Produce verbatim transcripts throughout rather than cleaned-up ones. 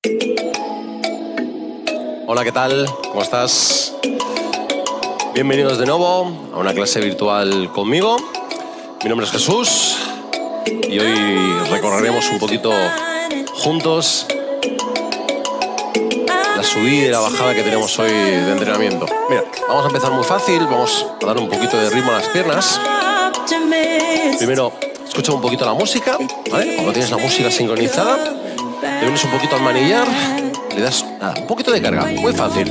Hola, ¿qué tal? ¿Cómo estás? Bienvenidos de nuevo a una clase virtual conmigo. Mi nombre es Jesús y hoy recorreremos un poquito juntos la subida y la bajada que tenemos hoy de entrenamiento. Mira, vamos a empezar muy fácil, vamos a dar un poquito de ritmo a las piernas. Primero, escucha un poquito la música, ¿vale? Cuando tienes la música sincronizada, te vienes un poquito al manillar, le das nada, un poquito de carga, muy fácil.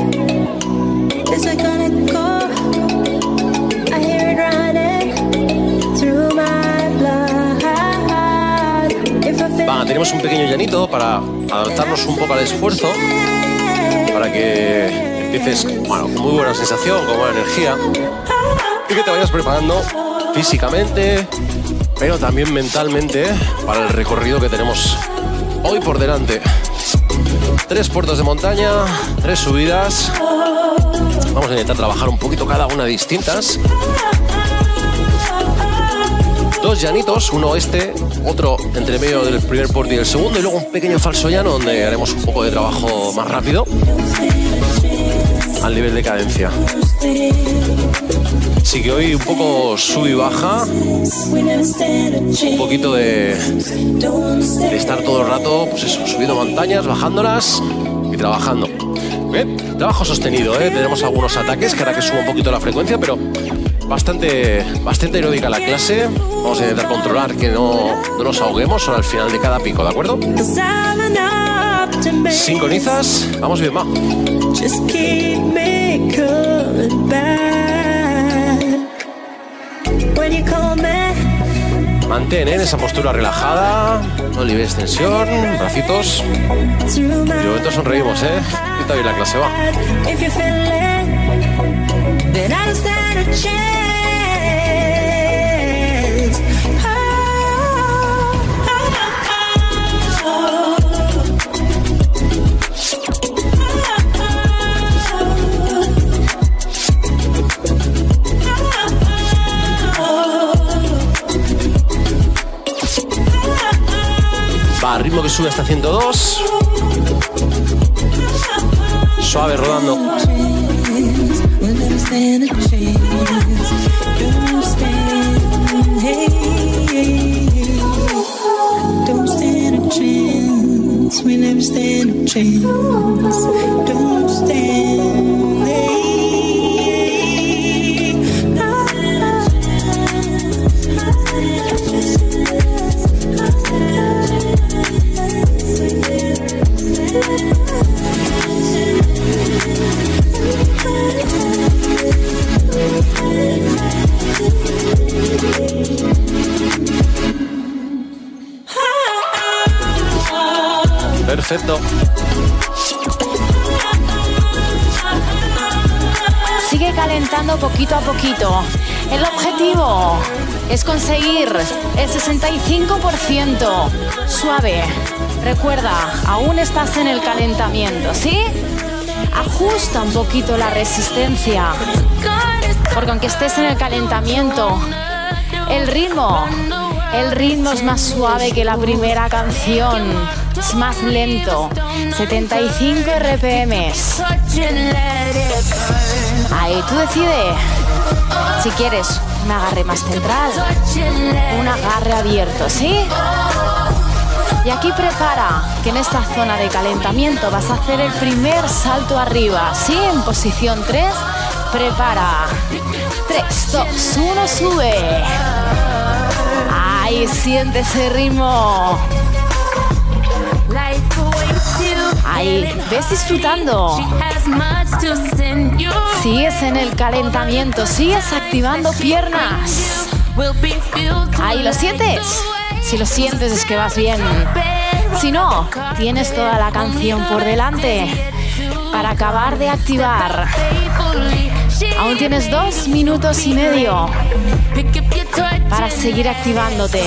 Va, tenemos un pequeño llanito para adaptarnos un poco al esfuerzo, para que empieces, bueno, con muy buena sensación, con buena energía y que te vayas preparando físicamente, pero también mentalmente para el recorrido que tenemos hoy por delante. Tres puertos de montaña, tres subidas. Vamos a intentar trabajar un poquito cada una distintas. Dos llanitos, uno este, otro entre medio del primer puerto y el segundo, y luego un pequeño falso llano donde haremos un poco de trabajo más rápido al nivel de cadencia. Así que hoy un poco sub y baja, un poquito de, de estar todo el rato, pues eso, subiendo montañas, bajándolas y trabajando. Bien, trabajo sostenido, ¿eh? Tenemos algunos ataques que hará que suba un poquito la frecuencia, pero bastante, bastante aeróbica la clase. Vamos a intentar controlar que no, no nos ahoguemos solo al final de cada pico, ¿de acuerdo? Sincronizas, vamos bien, va. Mantén en esa postura relajada, no liberes tensión, bracitos. Y de momento sonreímos, ¿eh? Y está bien la clase, va. Va, ritmo que sube hasta ciento dos. Suave rodando. Perfecto. Sigue calentando poquito a poquito. El objetivo es conseguir el sesenta y cinco por ciento. Suave. Recuerda, aún estás en el calentamiento, ¿sí? Ajusta un poquito la resistencia. Porque aunque estés en el calentamiento, el ritmo, el ritmo es más suave que la primera canción. Es más lento. setenta y cinco R P Ms. Ahí, tú decides. Si quieres un agarre más central, un agarre abierto, ¿sí? Y aquí prepara que en esta zona de calentamiento vas a hacer el primer salto arriba, ¿sí? En posición tres, prepara. tres, dos, uno, sube. Ahí, siente ese ritmo. Ahí, ves disfrutando. Sigues en el calentamiento, sigues activando piernas. Ahí, ¿lo sientes? Si lo sientes es que vas bien. Si no, tienes toda la canción por delante para acabar de activar. Aún tienes dos minutos y medio para seguir activándote.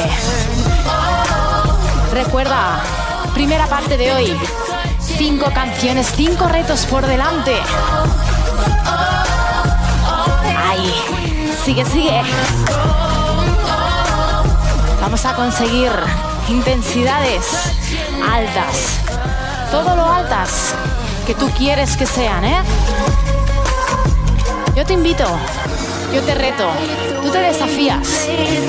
Recuerda, primera parte de hoy, cinco canciones, cinco retos por delante. Ahí, sigue, sigue. Vamos a conseguir intensidades altas todo lo altas que tú quieres que sean, ¿eh? Yo te invito, yo te reto, tú te desafías.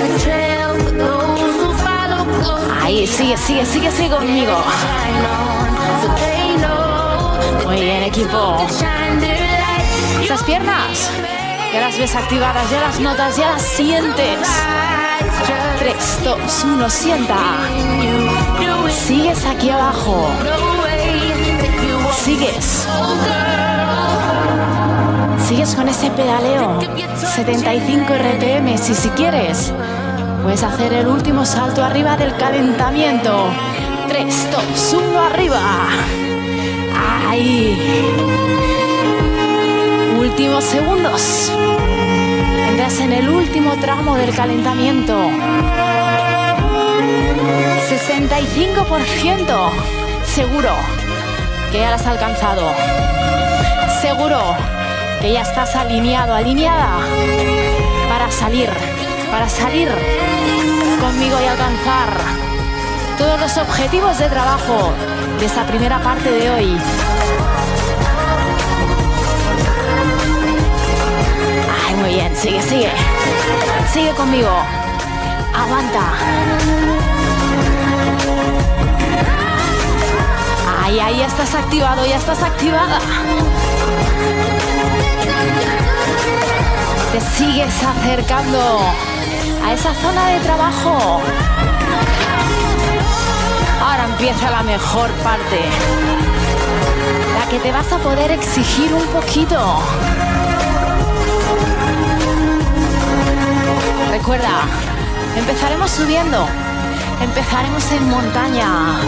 Ahí, sigue, sigue, sigue, sigue conmigo. Muy bien, equipo. Esas piernas, ya las ves activadas, ya las notas, ya las sientes. tres, dos, uno, sienta. Sigues aquí abajo. Sigues. Sigues con ese pedaleo. setenta y cinco R P M. Si si quieres, puedes hacer el último salto arriba del calentamiento. tres, dos, uno, arriba. Ahí. Últimos segundos. Entras en el último tramo del calentamiento. sesenta y cinco por ciento. Seguro que ya lo has alcanzado. Seguro que ya estás alineado, alineada para salir, para salir conmigo y alcanzar todos los objetivos de trabajo de esta primera parte de hoy. Ay, muy bien, sigue, sigue. Sigue conmigo. Aguanta. Ay, ahí ya estás activado, ya estás activada. Te sigues acercando a esa zona de trabajo. Ahora empieza la mejor parte, la que te vas a poder exigir un poquito. Recuerda, empezaremos subiendo, empezaremos en montaña.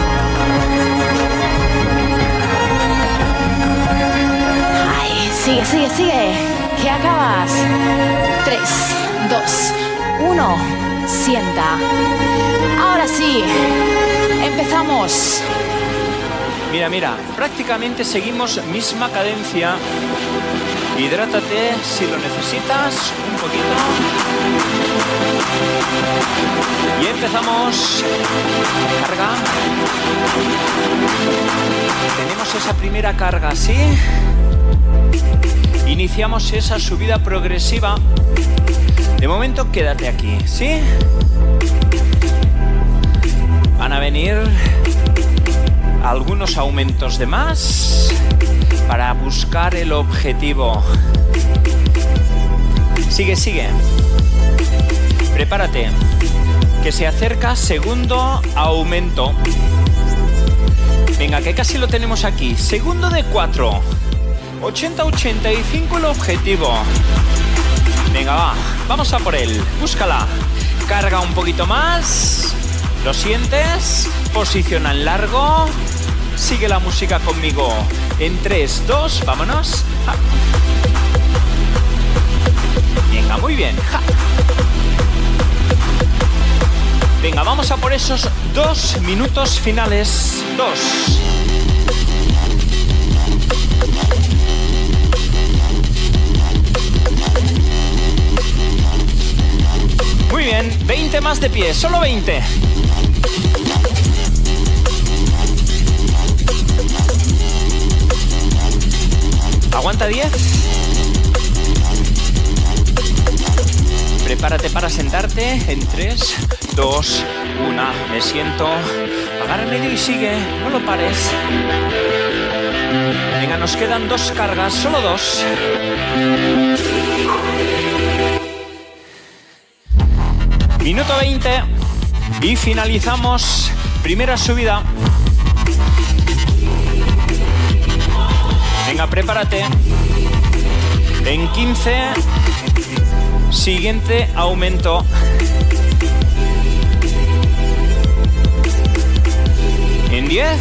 Ay, sigue, sigue, sigue, que acabas. tres, dos, uno, sienta. Ahora sí, empezamos. Mira, mira, prácticamente seguimos misma cadencia. Hidrátate si lo necesitas, un poquito. Y empezamos. Carga. Tenemos esa primera carga, ¿sí? Iniciamos esa subida progresiva. De momento quédate aquí, ¿sí? Van a venir algunos aumentos de más para buscar el objetivo. Sigue, sigue. Prepárate, que se acerca segundo aumento. Venga, que casi lo tenemos aquí. Segundo de cuatro. ochenta ochenta y cinco el objetivo. Venga, va. Vamos a por él. Búscala. Carga un poquito más. ¿Lo sientes? Posiciona en largo. Sigue la música conmigo. En tres, dos, vámonos. Ja. Venga, muy bien. Ja. Venga, vamos a por esos dos minutos finales. Dos. Muy bien, veinte más de pie, solo veinte. Aguanta diez. Prepárate para sentarte en tres, dos, uno. Me siento. Agárrame y sigue. No lo pares. Venga, nos quedan dos cargas. Solo dos. Minuto veinte. Y finalizamos. Primera subida. Venga, prepárate. En quince. Siguiente aumento. En diez.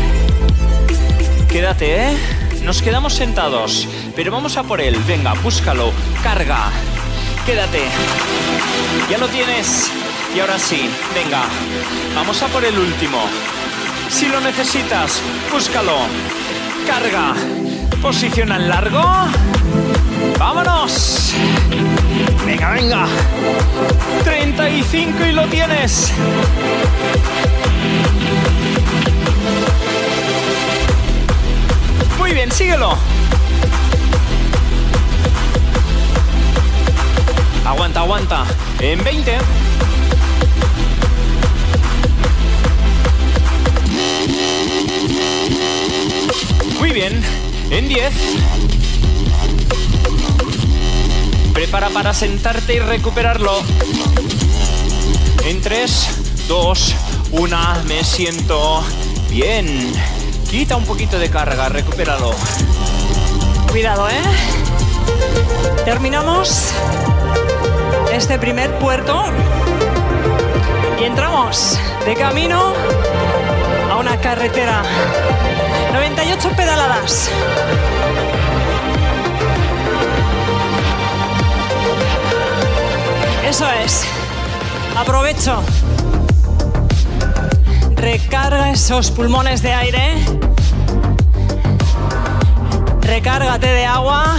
Quédate, ¿eh? Nos quedamos sentados, pero vamos a por él. Venga, búscalo. Carga. Quédate. Ya lo tienes. Y ahora sí, venga. Vamos a por el último. Si lo necesitas, búscalo. Carga. Posiciona en largo. ¡Vámonos! Venga, venga. treinta y cinco y lo tienes. síguelo. Aguanta, aguanta. En veinte. Muy bien. En diez. Prepara para sentarte y recuperarlo. En tres, dos, uno. Me siento. Bien. Quita un poquito de carga, recupéralo. Cuidado, ¿eh? Terminamos este primer puerto y entramos de camino a una carretera. noventa y ocho pedaladas. Eso es. Aprovecho. Recarga esos pulmones de aire. Recárgate de agua.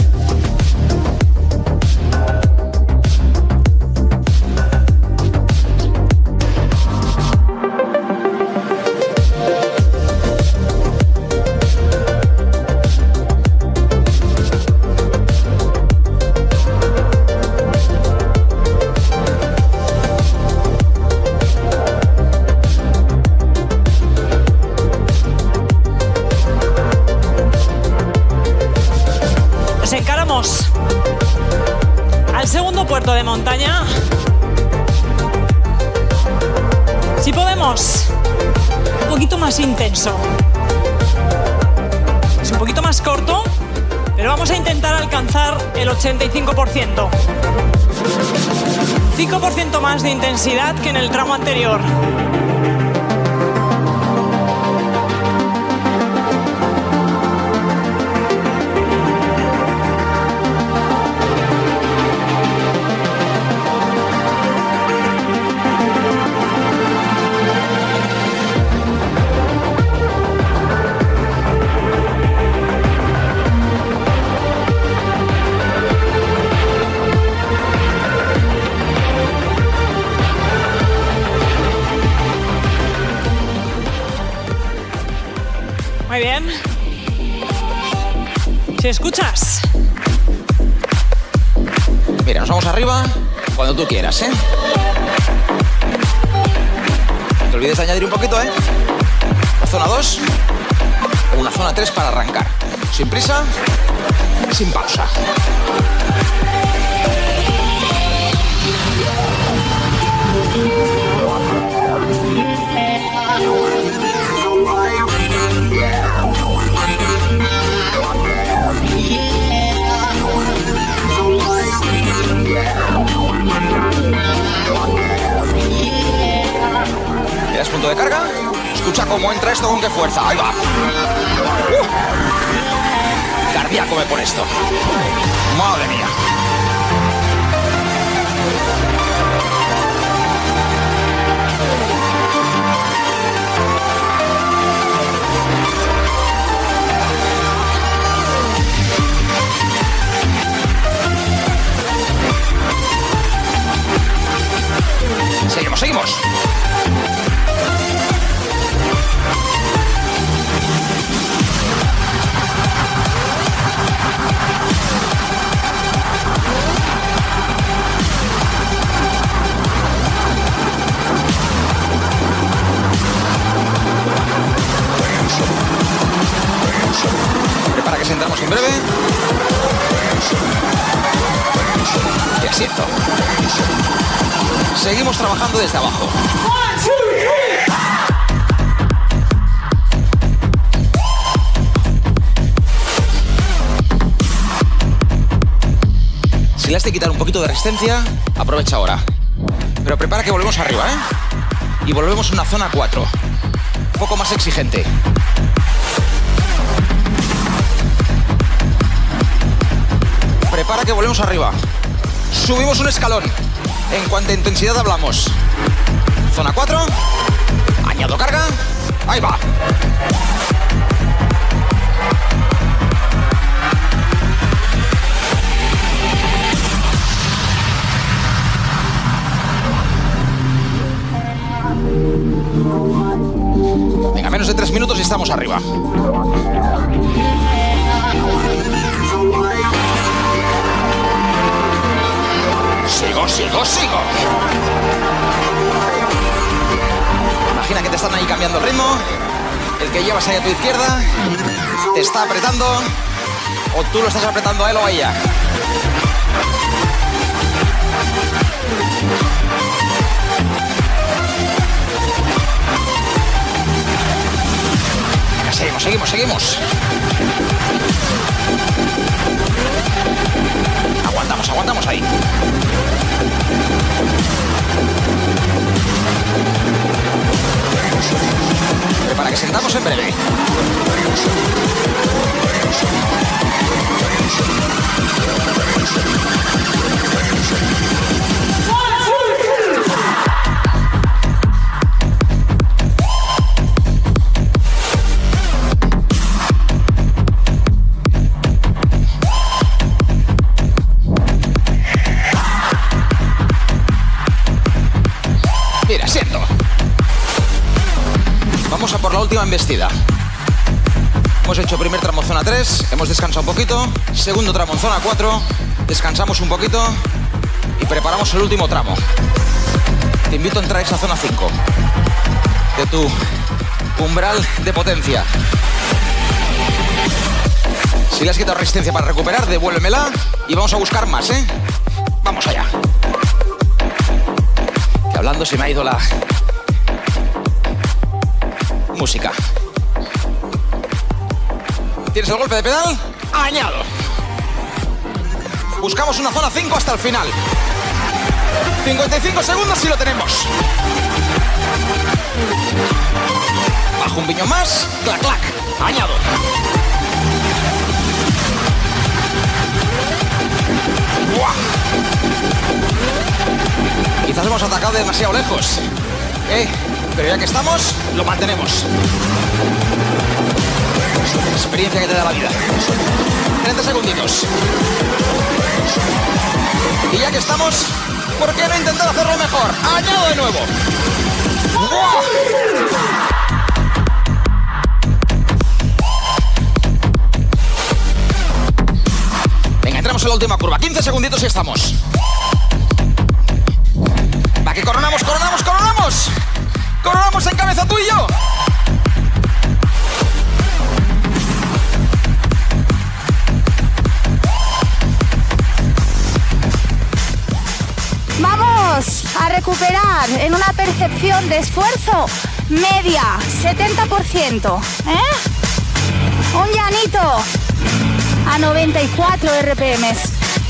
Al segundo puerto de montaña. Si podemos, un poquito más intenso. Es un poquito más corto, pero vamos a intentar alcanzar el ochenta y cinco por ciento. cinco por ciento más de intensidad que en el tramo anterior. Muy bien. ¿Si escuchas? Mira, nos vamos arriba cuando tú quieras, ¿eh? No te olvides de añadir un poquito, ¿eh? La zona dos, una zona tres para arrancar. Sin prisa, sin pausa. ¿Tienes punto de carga? Escucha cómo entra esto, con qué fuerza. ¡Ahí va! Uh. Cardíaco me pone esto. ¡Madre mía! Seguimos, seguimos. Prepara que sentarnos en breve. Y asiento. Seguimos trabajando desde abajo. Si le has de quitar un poquito de resistencia, aprovecha ahora. Pero prepara que volvemos arriba, ¿eh? Y volvemos a una zona cuatro. Un poco más exigente. Prepara que volvemos arriba. Subimos un escalón. En cuanto a intensidad hablamos. Zona cuatro. Añado carga. Ahí va. Venga, menos de tres minutos y estamos arriba. Sigo, sigo, sigo. Imagina que te están ahí cambiando el ritmo. El que llevas ahí a tu izquierda te está apretando, o tú lo estás apretando a él o a ella. Venga, seguimos, seguimos, seguimos. Aguantamos, aguantamos ahí. Prepara que sentamos en breve. Mira, siento. Vamos a por la última embestida. Hemos hecho primer tramo en zona tres, hemos descansado un poquito. Segundo tramo en zona cuatro, descansamos un poquito y preparamos el último tramo. Te invito a entrar a esa zona cinco de tu umbral de potencia. Si le has quitado resistencia para recuperar, devuélvemela y vamos a buscar más, ¿eh? Vamos allá. Que hablando se me ha ido la música. ¿Tienes el golpe de pedal? Añado. Buscamos una zona cinco hasta el final. cincuenta y cinco segundos si lo tenemos. Bajo un piñón más. Clac, clac. Añado. ¡Buah! Quizás hemos atacado demasiado lejos. Eh, pero ya que estamos, lo mantenemos. Experiencia que te da la vida. treinta segunditos. Y ya que estamos, ¿por qué no intentar hacerlo mejor? Añado de nuevo. ¡Buah! Venga, entramos en la última curva. quince segunditos y estamos. Va, que coronamos, coronamos, coronamos. Coronamos en cabeza tú y yo. Vamos a recuperar en una percepción de esfuerzo media, setenta por ciento. ¿Eh? Un llanito a noventa y cuatro R P Ms.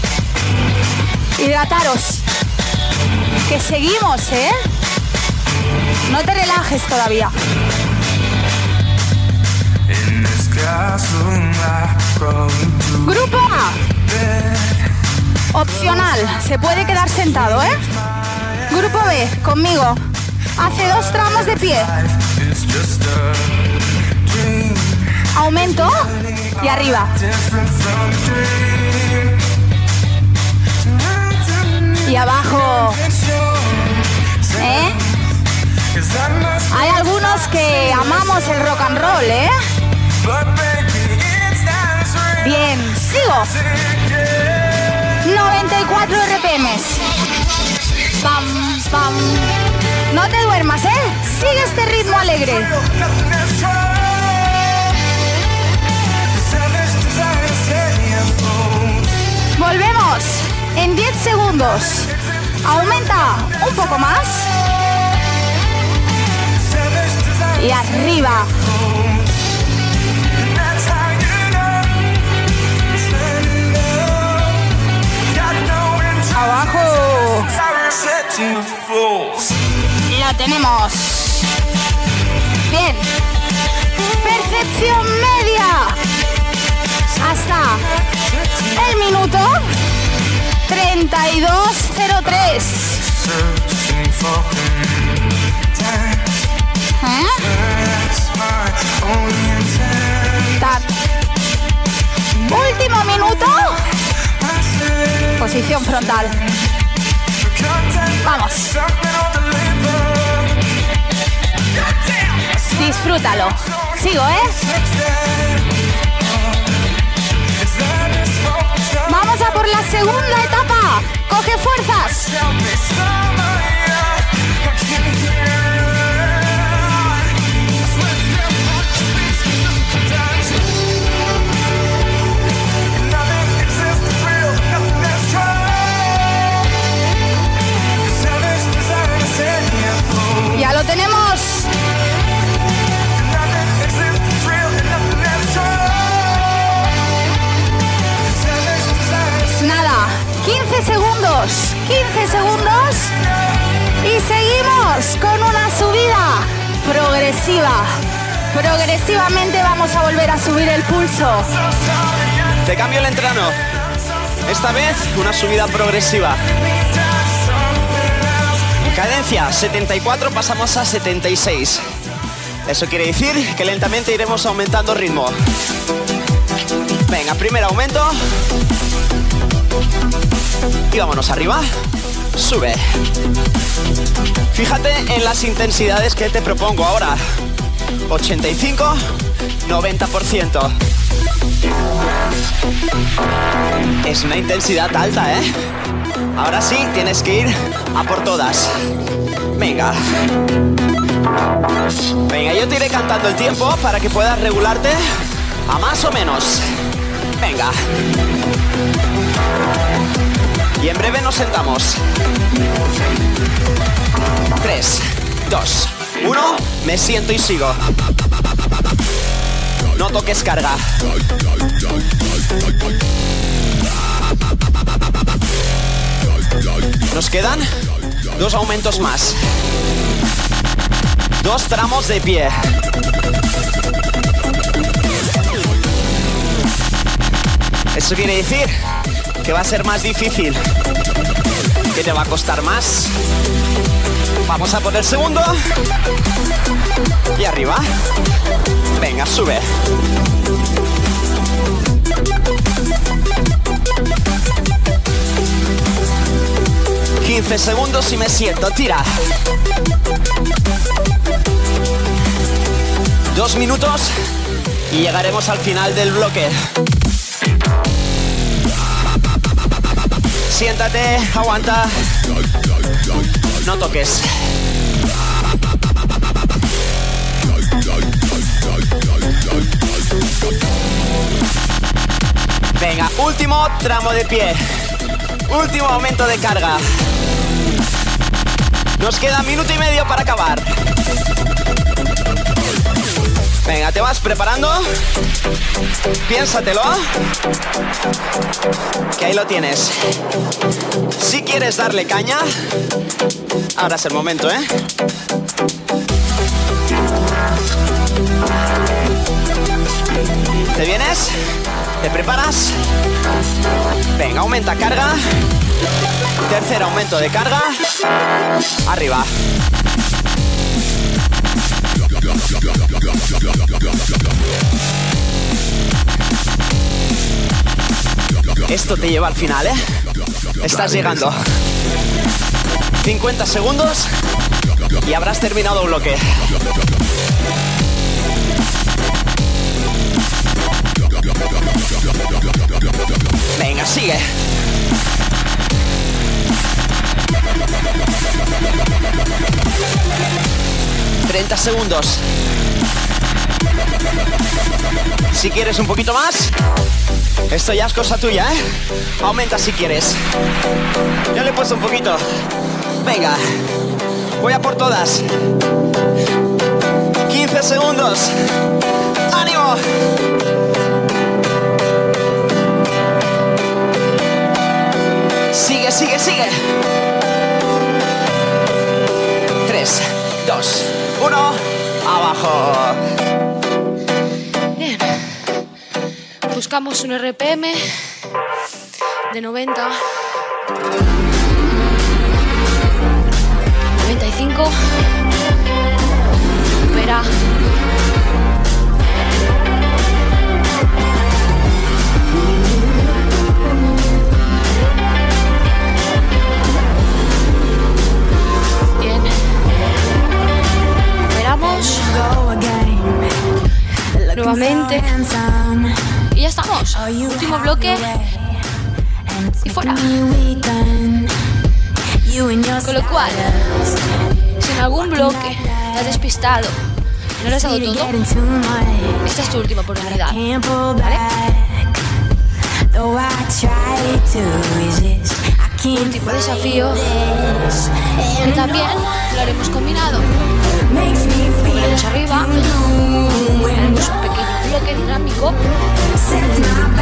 Hidrataros. Que seguimos, ¿eh? No te relajes todavía. Grupo A. Opcional, se puede quedar sentado, ¿eh? Grupo B, conmigo. Hace dos tramos de pie. Aumento y arriba. Y abajo. ¿Eh? Hay algunos que amamos el rock and roll, ¿eh? Bien, sigo. noventa y cuatro R P Ms. Pam, pam. No te duermas, ¿eh? Sigue este ritmo alegre. Volvemos en diez segundos. Aumenta un poco más. Y arriba. Abajo. Lo tenemos. Bien. Percepción media. Hasta el minuto treinta y dos cero tres. ¿Eh? Tan. Último minuto. Posición frontal. Vamos. Disfrútalo. Sigo, ¿eh? coge fuerzas. Ya lo tenemos. Nada, quince segundos, quince segundos y seguimos con una subida progresiva. Progresivamente vamos a volver a subir el pulso. Te cambio el entreno. Esta vez una subida progresiva. Cadencia setenta y cuatro, pasamos a setenta y seis. Eso quiere decir que lentamente iremos aumentando ritmo. Venga, primer aumento. Y vámonos arriba. Sube. Fíjate en las intensidades que te propongo ahora. ochenta y cinco, noventa por ciento. Es una intensidad alta, ¿eh? Ahora sí, tienes que ir a por todas. Venga. Venga, yo te iré cantando el tiempo para que puedas regularte a más o menos. Venga. Y en breve nos sentamos. Tres, dos, uno. Me siento y sigo. No toques carga. Nos quedan dos aumentos más. Dos tramos de pie. Eso quiere decir que va a ser más difícil, que te va a costar más. Vamos a por el segundo. Y arriba. Venga, sube. quince segundos y me siento. Tira. Dos minutos y llegaremos al final del bloque. Siéntate, aguanta. No toques. Venga, último tramo de pie. Último aumento de carga. Nos queda minuto y medio para acabar. Venga, te vas preparando. Piénsatelo. Que ahí lo tienes. Si quieres darle caña, ahora es el momento, ¿eh? ¿Te vienes? ¿Te preparas? Venga, aumenta carga. Tercer aumento de carga. Arriba. Esto te lleva al final, ¿eh? Estás llegando. cincuenta segundos y habrás terminado un bloque. Venga, sigue. treinta segundos. Si quieres un poquito más, esto ya es cosa tuya, ¿eh? Aumenta si quieres. Yo le he puesto un poquito. Venga, voy a por todas. quince segundos. ¡Ánimo! Sigue, sigue, sigue. Tres, dos, uno. Abajo. Bien. Buscamos un R P M de noventa. noventa y cinco. Recupera. Bien. Recuperamos. Nuevamente. Y ya estamos. Último bloque. y fuera. Con lo cual, si en algún bloque te has despistado y no lo has dado todo, esta es tu última oportunidad, ¿vale? Último desafío, que también lo haremos combinado. Volveremos arriba, haremos un pequeño bloque dinámico. Con esto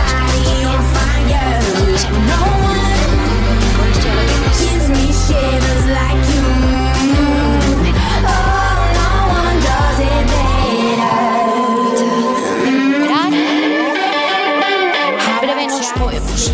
ya lo tienes. Recuperar. En breve nos movemos.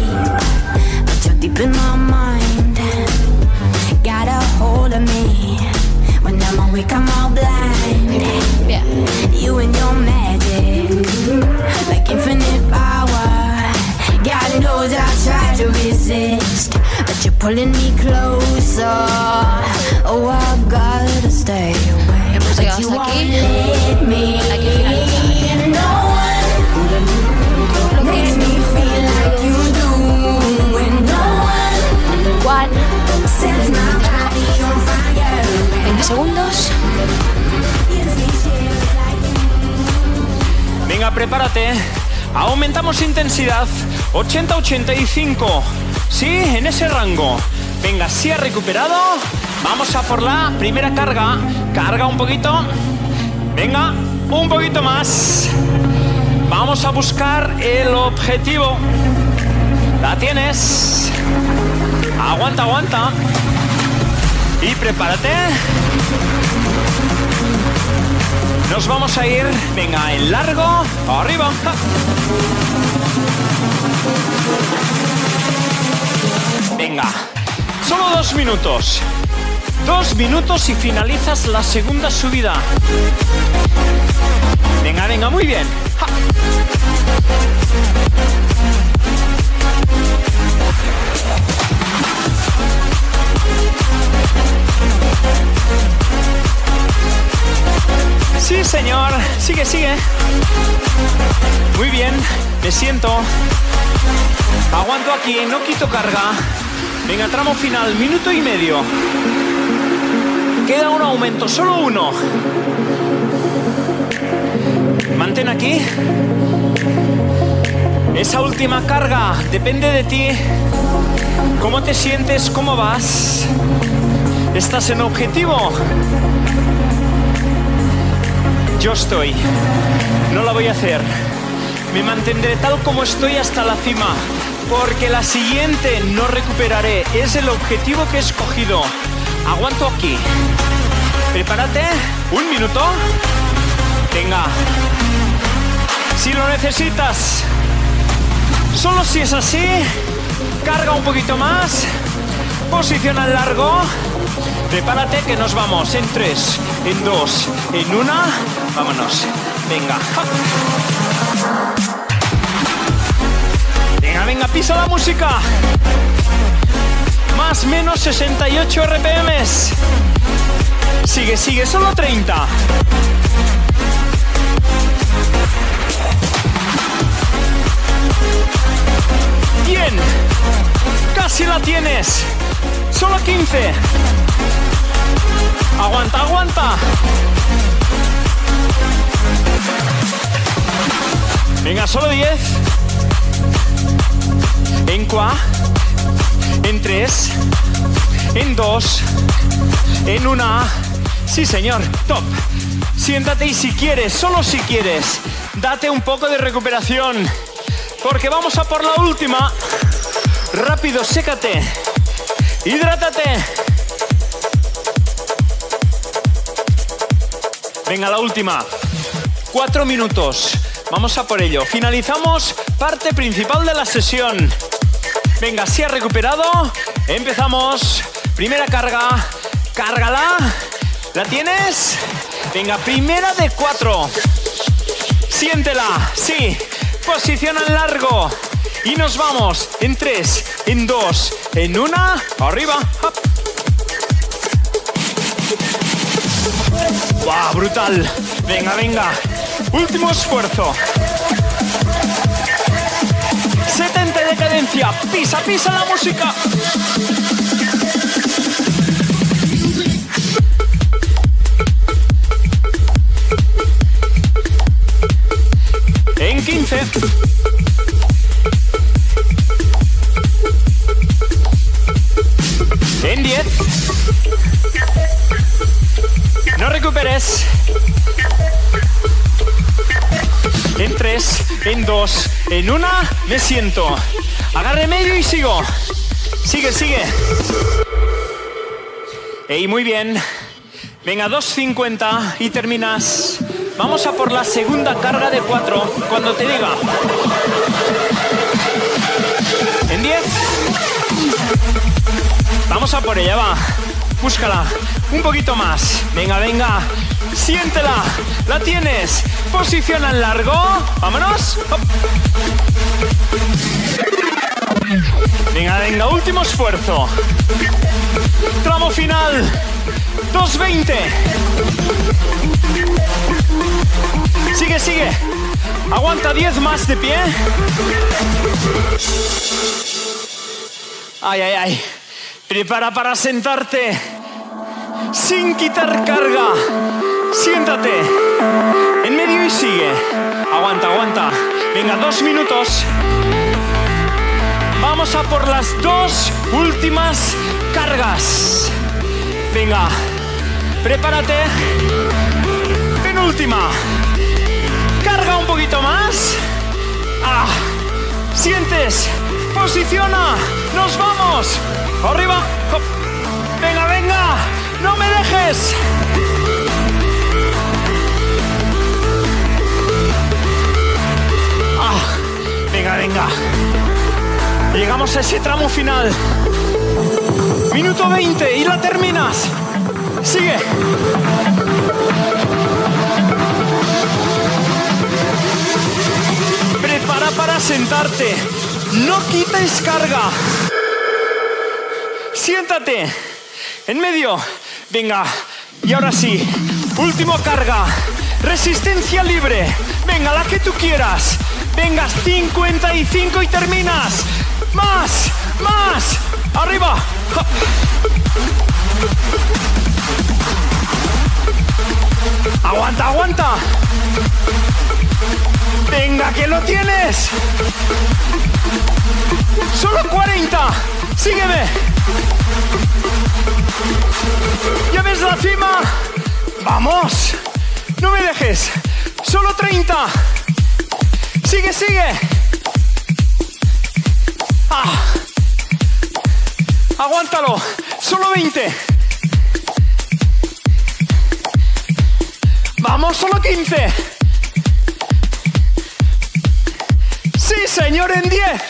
Bien. You and your magic, like infinite power. God knows I tried to resist, but you're pulling me closer. Oh, I gotta stay away. Hemos llegado hasta aquí. Hay que finalizar. No one makes me feel like you do, and no one, igual. Sets my body on fire. veinte segundos. Venga, prepárate. Aumentamos intensidad. ochenta a ochenta y cinco. Sí, en ese rango. Venga, si has recuperado, vamos a por la primera carga. Carga un poquito. Venga, un poquito más. Vamos a buscar el objetivo. La tienes. Aguanta, aguanta. Y prepárate. Nos vamos a ir, venga, en largo, arriba. Venga, solo dos minutos. Dos minutos y finalizas la segunda subida. Venga, venga, muy bien. ¡Ja! Sí, señor. Sigue, sigue. Muy bien. Me siento. Aguanto aquí. No quito carga. Venga, tramo final. Minuto y medio. Queda un aumento. Solo uno. Mantén aquí. Esa última carga depende de ti. ¿Cómo te sientes? ¿Cómo vas? ¿Estás en objetivo? Yo estoy. No la voy a hacer. Me mantendré tal como estoy hasta la cima. Porque la siguiente no recuperaré. Es el objetivo que he escogido. Aguanto aquí. Prepárate. Un minuto. Venga. Si lo necesitas. Solo si es así. Carga un poquito más. Posiciona en largo. Prepárate que nos vamos en tres, en dos, en una. Vámonos. Venga. Venga, venga, pisa la música. Más menos sesenta y ocho R P Ms. Sigue, sigue, solo treinta. Bien. Casi la tienes. Solo quince. Aguanta, aguanta. Venga, solo diez. En cua. En tres. En dos. En una. Sí, señor. Top. Siéntate y si quieres, solo si quieres, date un poco de recuperación. Porque vamos a por la última. Rápido, sécate. Hidrátate. Venga, la última. Cuatro minutos. Vamos a por ello. Finalizamos parte principal de la sesión. Venga, si has recuperado, empezamos. Primera carga. Cárgala. ¿La tienes? Venga, primera de cuatro. Siéntela. Sí. Posiciona en largo. Y nos vamos en tres, en dos, en una. Arriba. Up. ¡Wow! Brutal. Venga, venga. Último esfuerzo. setenta de cadencia. potencia. Pisa, pisa la música. En quince. En diez. No recuperes. En tres, en dos, en una, me siento. Agarre medio y sigo. Sigue, sigue. Ey, muy bien. Venga, dos cincuenta y terminas. Vamos a por la segunda carga de cuatro, cuando te diga. En diez. Vamos a por ella, va. Búscala. Un poquito más. Venga, venga. Siéntela. La tienes. Posiciona en largo. Vámonos. Hop. Venga, venga. Último esfuerzo. Tramo final. dos veinte. Sigue, sigue. Aguanta diez más de pie. Ay, ay, ay. Prepara para sentarte. Sin quitar carga. Siéntate. En medio y sigue. Aguanta, aguanta. Venga, dos minutos. Vamos a por las dos últimas cargas. Venga. Prepárate. Penúltima. Carga un poquito más. Ah. Sientes. Posiciona. Nos vamos. Arriba. Hop. Venga, venga. No me dejes. Ah. Venga, venga. Llegamos a ese tramo final. Minuto veinte y la terminas. Sigue. Prepara para sentarte. No quites carga. Siéntate. En medio. Venga. Y ahora sí. Última carga. Resistencia libre. Venga, la que tú quieras. Venga, cincuenta y cinco y terminas. Más. Más. Arriba. Aguanta, aguanta. Venga, que lo tienes. Solo cuarenta. Sígueme. ¿Ya ves la cima? Vamos. No me dejes. Solo treinta. Sigue, sigue. Ah. Aguántalo. Solo veinte. Vamos, solo quince. Sí, señor, en diez.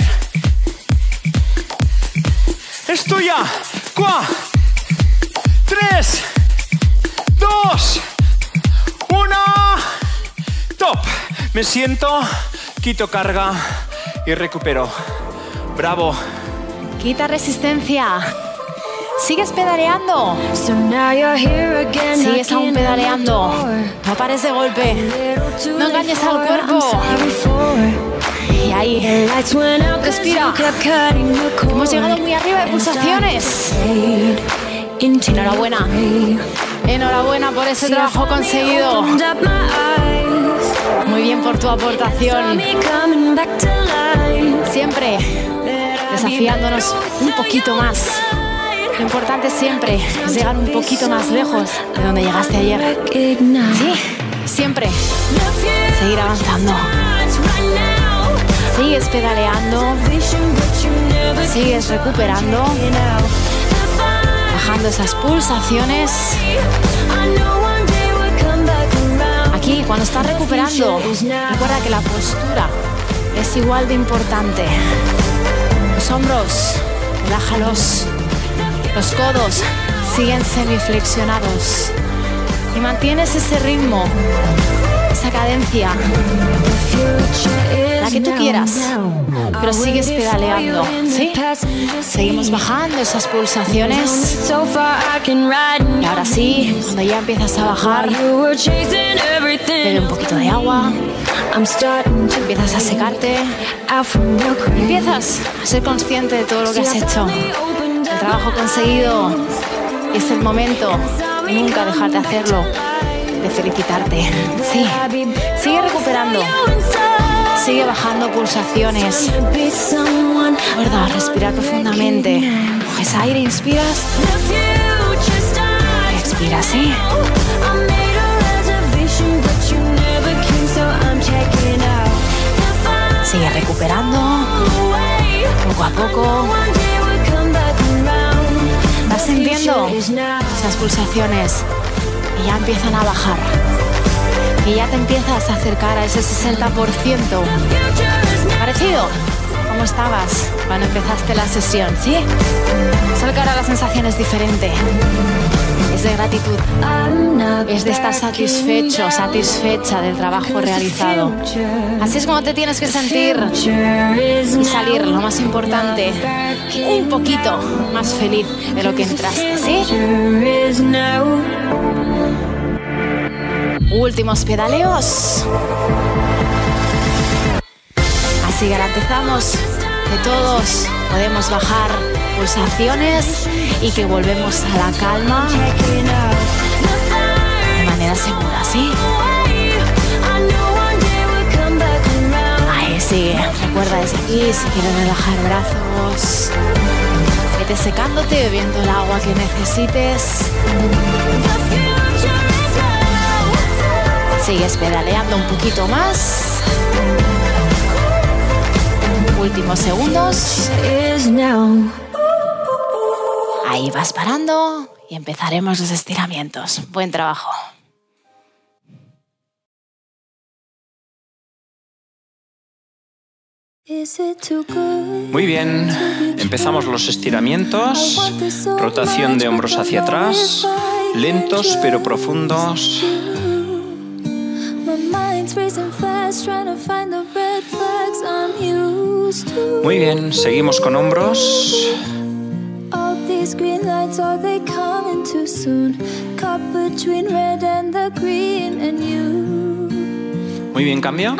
Es tuya. Cuá. Tres. Dos. Una. Top. Me siento, quito carga y recupero. Bravo. Quita resistencia. Sigues pedaleando. Sigues aún pedaleando. No pares de golpe. No engañes al cuerpo. Y ahí. Respira. Hemos llegado muy arriba de pulsaciones. Enhorabuena. Enhorabuena por ese trabajo conseguido. Muy bien por tu aportación. Siempre desafiándonos un poquito más. Lo importante siempre es llegar un poquito más lejos de donde llegaste ayer. Sí, siempre. Seguir avanzando. Sigues pedaleando. Sigues recuperando. Bajando esas pulsaciones. Aquí, cuando estás recuperando, recuerda que la postura es igual de importante. Los hombros, relájalos. Los codos siguen semiflexionados. Y mantienes ese ritmo, esa cadencia, la que tú quieras, pero sigues pedaleando, ¿sí? Seguimos bajando esas pulsaciones. Y ahora sí, cuando ya empiezas a bajar, bebe un poquito de agua. Empiezas a secarte. Empiezas a ser consciente de todo lo que has hecho. El trabajo conseguido. Y es el momento de nunca dejar de hacerlo. De felicitarte. Sí. Sigue recuperando. Sigue bajando pulsaciones. Recuerda, respirar profundamente. Coges aire, inspiras. Expira, sí. Sigue recuperando. Poco a poco. Vas sintiendo esas pulsaciones que ya empiezan a bajar. Que ya te empiezas a acercar a ese sesenta por ciento. Parecido como estabas cuando empezaste la sesión, ¿sí? Solo que ahora la sensación es diferente. Es de gratitud. Es de estar satisfecho, satisfecha del trabajo realizado. Así es como te tienes que sentir y salir, lo más importante, un poquito más feliz de lo que entraste, ¿sí? Últimos pedaleos. Así garantizamos que todos podemos bajar pulsaciones y que volvemos a la calma de manera segura, ¿sí? Ahí sí, recuerda desde aquí, si quieres relajar brazos, vete secándote, bebiendo el agua que necesites. Sigues pedaleando un poquito más. Últimos segundos. Ahí vas parando y empezaremos los estiramientos. Buen trabajo. Muy bien, empezamos los estiramientos. Rotación de hombros hacia atrás. Lentos pero profundos. Muy bien, seguimos con hombros. Muy bien, cambio.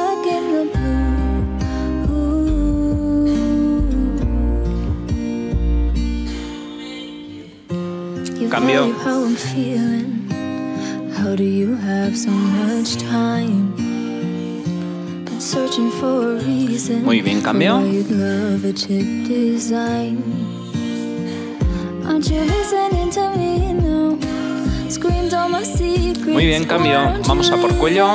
Cambio. How do you have so much time? Been searching for a reason. Muy bien, cambio. Muy bien, cambio. Vamos a por cuello.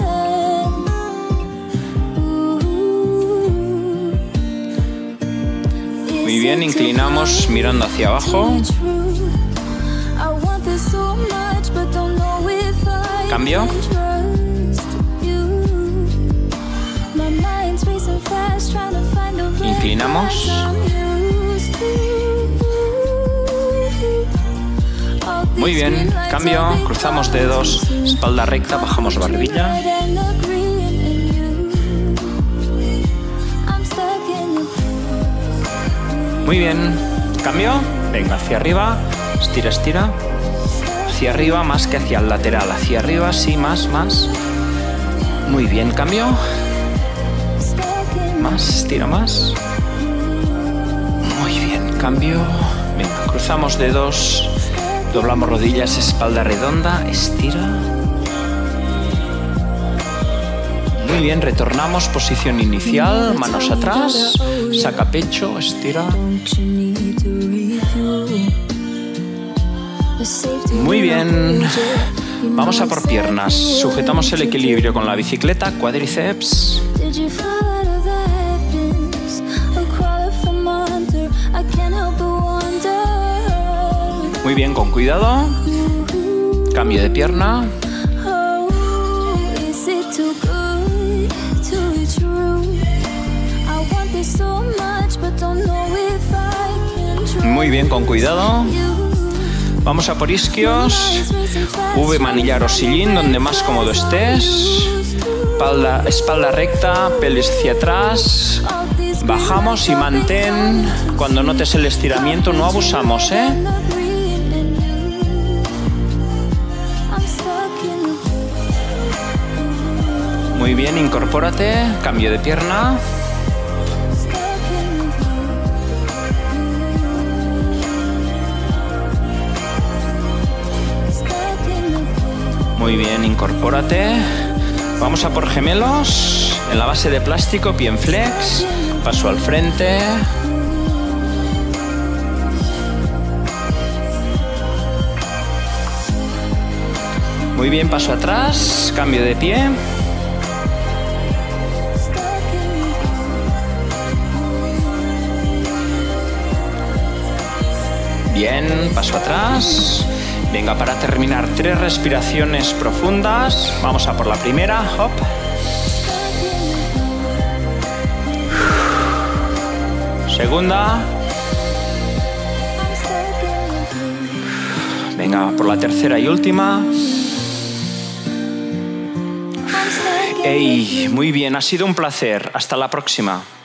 Muy bien, inclinamos mirando hacia abajo. Cambio. Inclinamos. Muy bien, cambio. Cruzamos dedos, espalda recta, bajamos barbilla. Muy bien, cambio. Venga, hacia arriba. Estira, estira. Hacia arriba más que hacia el lateral. Hacia arriba, sí, más, más. Muy bien, cambio. Más, estira más. Muy bien, cambio. Venga, cruzamos dedos. Doblamos rodillas, espalda redonda. Estira. Muy bien, retornamos. Posición inicial. Manos atrás. Saca pecho, estira. Muy bien, vamos a por piernas. Sujetamos el equilibrio con la bicicleta, cuádriceps. Muy bien, con cuidado. Cambio de pierna. Muy bien, con cuidado. Vamos a por isquios. V, manillar o sillín, donde más cómodo estés. Espalda, espalda recta, pelvis hacia atrás. Bajamos y mantén. Cuando notes el estiramiento, no abusamos, ¿eh? Muy bien, incorpórate, cambio de pierna. Muy bien, incorpórate. Vamos a por gemelos. En la base de plástico, pie en flex. Paso al frente. Muy bien, paso atrás. Cambio de pie. Bien, paso atrás. Venga, para terminar, tres respiraciones profundas. Vamos a por la primera. Hop. Segunda. Venga, por la tercera y última. Ey, muy bien, ha sido un placer. Hasta la próxima.